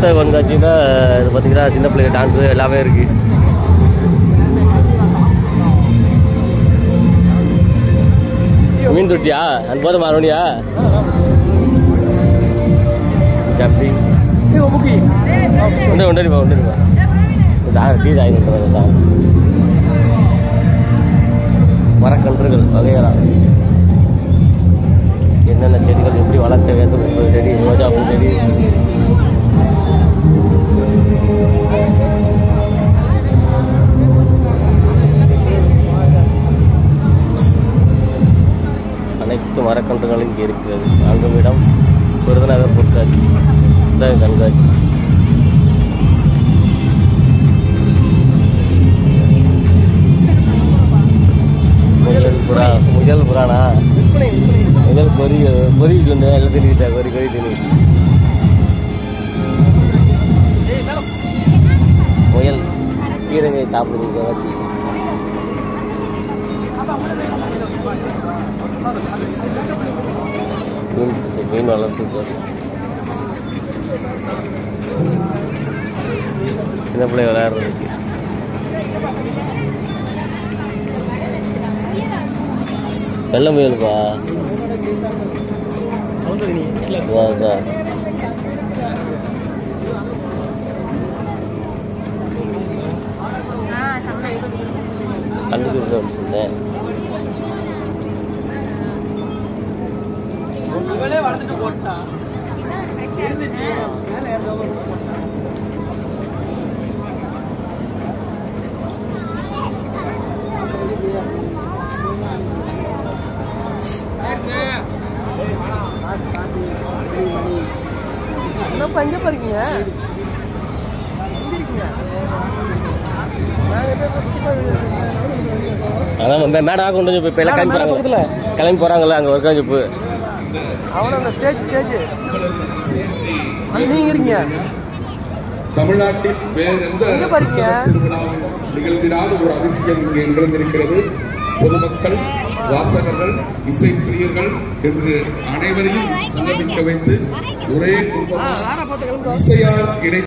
புத்தக கண்காட்சியில் இது பார்த்தீங்கன்னா சின்ன பிள்ளைங்க டான்ஸு எல்லாமே இருக்கு. மீன் தொட்டியா அந்த போத மாறோனியா ஜம்பிங் ஒன்றுப்பா டீ ஆகிட்டு மரக்கன்றுகள் வகையெல்லாம் என்னென்ன செடிகள் எப்படி வளர்க்க வேண்டும் என்பது செடி ரோஜாப்பூ செடி அனைத்து மரக்கன்றுகளும் இங்கே இருக்கிறது. வாங்கும் இடம் விருதுநகர் பொருட்காட்சி புத்தக கண்காட்சி. முயல் புறானா முயல் பொறி சொன்ன எல்லாம் திணிக்கிட்டா கொறி திணி முயல் கீரையை சாப்பிடுங்க வச்சு மீன் வளர்த்து சின்ன பிள்ளை விளையாடுறதுக்கு வெள்ள முயலுப்பா கண்டுக்கிட்டு சொன்னேன். எங்க போறீங்க? அதான் மேடம் கொண்டு வந்து இப்போ எல்லாம் கிளம்பி போறாங்கல்ல அங்கே ஒரு காஞ்சிப்பு அவன அந்த ஸ்டேஜ் நீங்க இருக்கீங்க. தமிழ்நாட்டில் வேறு எந்த திருவிழாவில் நிகழ்ந்திடாத ஒரு அதிசயம் இங்கே நிகழ்ந்திருக்கிறது. பொதுமக்கள், வாசகர்கள், இசை பிரியர்கள் என்று அனைவரையும் சங்கமிக்க வைத்து ஒரே இசையால் இடை